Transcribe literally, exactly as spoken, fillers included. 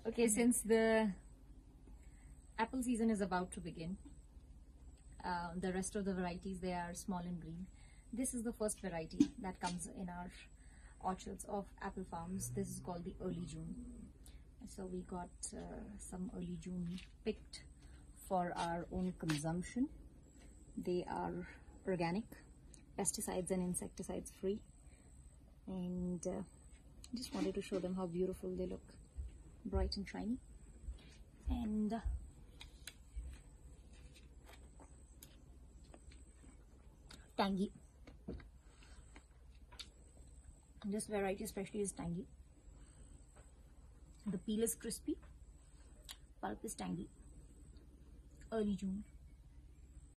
Okay, since the apple season is about to begin, uh, the rest of the varieties, they are small and green. This is the first variety that comes in our orchards of apple farms. This is called the early June. So we got uh, some early June picked for our own consumption. They are organic, pesticides and insecticides free, and uh, just wanted to show them how beautiful they look, bright and shiny, and uh, tangy. This variety especially is tangy. The peel is crispy, pulp is tangy. Early June.